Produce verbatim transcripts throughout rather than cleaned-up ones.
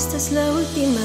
Esta es la última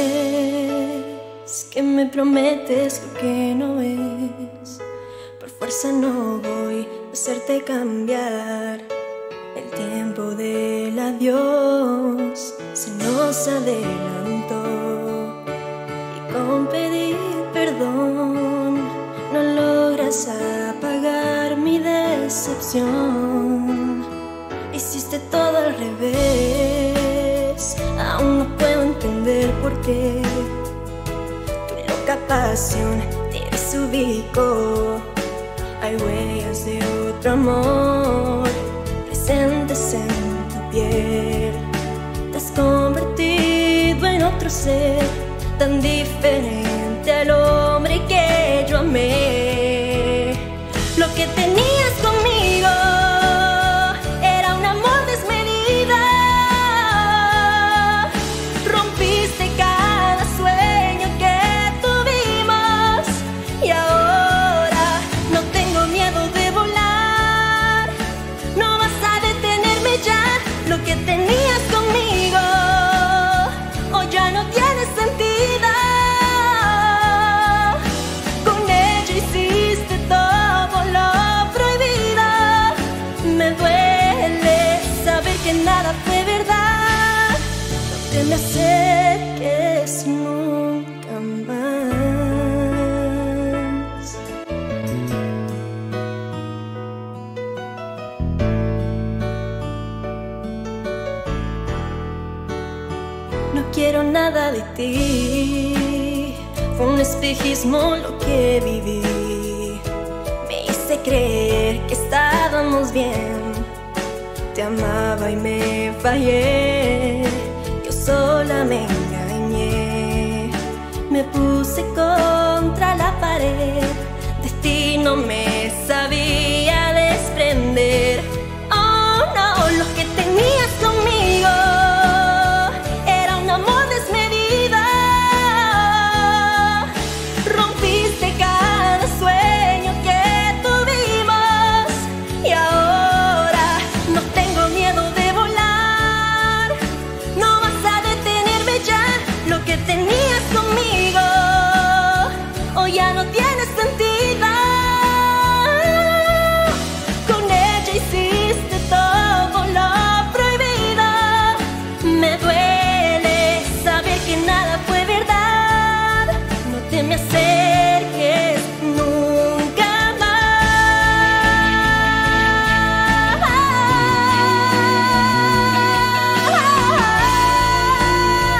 vez que me prometes lo que no es. Por fuerza no voy a hacerte cambiar. El tiempo del adiós se nos adelantó, y con pedir perdón no logras apagar mi decepción. Hiciste todo al revés, aún no puedo entender por qué. Tu loca pasión te desubicó. Hay huellas de otro amor presentes en tu piel. Te has convertido en otro ser, tan diferente al hombre que yo amé. Lo que tenías conmigo era un amor desmedido. Rompiste cada sueño que tuvimos, y ahora no tengo miedo de volar. No vas a detenerme ya. Lo que tenías conmigo hoy ya no tiene sentido. Con ella hiciste todo lo prohibido. Me duele saber que nada fue verdad. No te me acerques nunca más. No quiero nada de ti. Fue un espejismo lo que viví. Me hice creer que estábamos bien. Te amaba y me fallé. Yo sola me engañé. Me puse contra la pared. De ti no me sabía desprender. Oh no, lo que tenías conmigo era un amor desmedido. Rompiste cada sueño que tuvimos, y ahora no tengo miedo de volar. No vas a detenerme ya. Lo que tenías conmigo hoy ya no tiene sentido. Con ella hiciste todo lo prohibido. Me duele saber que nada fue verdad. No te me acerques nunca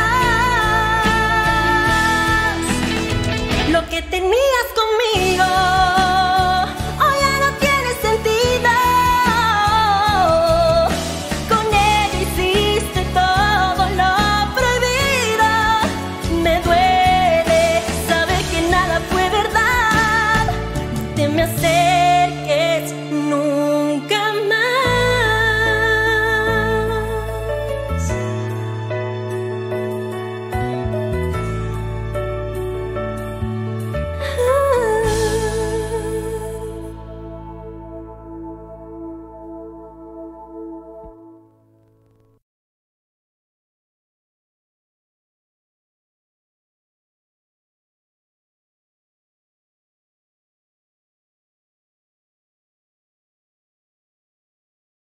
más. Lo que tenías conmigo